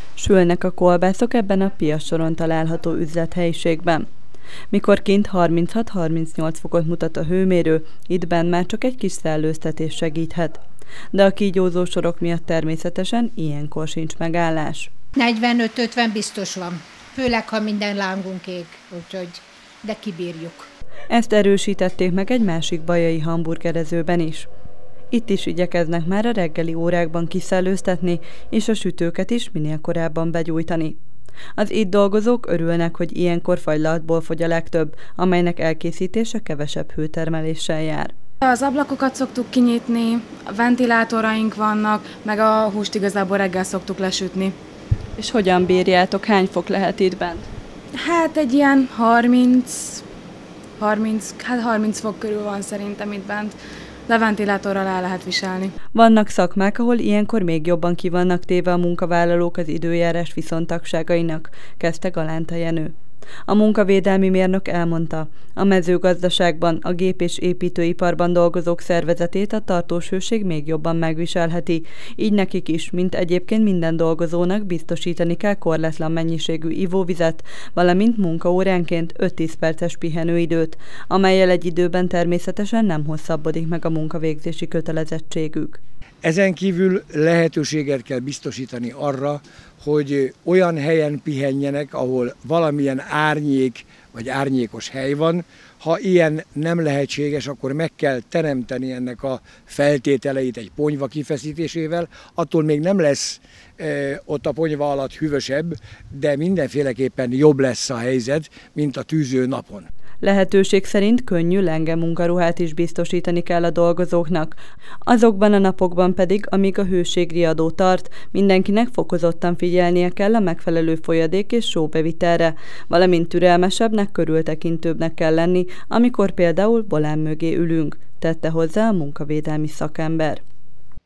Sülnek a kolbászok ebben a piacsoron található üzlethelyiségben. Mikor kint 36-38 fokot mutat a hőmérő, itt benn már csak egy kis szellőztetés segíthet. De a kígyózó sorok miatt természetesen ilyenkor sincs megállás. 45-50 biztos van, főleg ha minden lángunk ég, úgyhogy de kibírjuk. Ezt erősítették meg egy másik bajai hamburgerezőben is. Itt is igyekeznek már a reggeli órákban kiszellőztetni, és a sütőket is minél korábban begyújtani. Az itt dolgozók örülnek, hogy ilyenkor fagylaltból fogy a legtöbb, amelynek elkészítése kevesebb hőtermeléssel jár. Az ablakokat szoktuk kinyitni, a ventilátoraink vannak, meg a húst igazából reggel szoktuk lesütni. És hogyan bírjátok? Hány fok lehet itt bent? Hát egy ilyen 30 fok körül van szerintem itt bent, de ventilátorral el lehet viselni. Vannak szakmák, ahol ilyenkor még jobban ki vannak téve a munkavállalók az időjárás viszontagságainak, kezdte Galánta Jenő. A munkavédelmi mérnök elmondta, a mezőgazdaságban, a gép- és építőiparban dolgozók szervezetét a tartós hőség még jobban megviselheti, így nekik is, mint egyébként minden dolgozónak biztosítani kell korlátlan mennyiségű ivóvizet, valamint munkaóránként 5-10 perces pihenőidőt, amellyel egy időben természetesen nem hosszabbodik meg a munkavégzési kötelezettségük. Ezen kívül lehetőséget kell biztosítani arra, hogy olyan helyen pihenjenek, ahol valamilyen árnyék vagy árnyékos hely van. Ha ilyen nem lehetséges, akkor meg kell teremteni ennek a feltételeit egy ponyva kifeszítésével. Attól még nem lesz ott a ponyva alatt hűvösebb, de mindenféleképpen jobb lesz a helyzet, mint a tűző napon. Lehetőség szerint könnyű lenge munkaruhát is biztosítani kell a dolgozóknak. Azokban a napokban pedig, amíg a hőségriadó tart, mindenkinek fokozottan figyelnie kell a megfelelő folyadék és sóbevitelre, valamint türelmesebbnek, körültekintőbbnek kell lenni, amikor például volán mögé ülünk, tette hozzá a munkavédelmi szakember.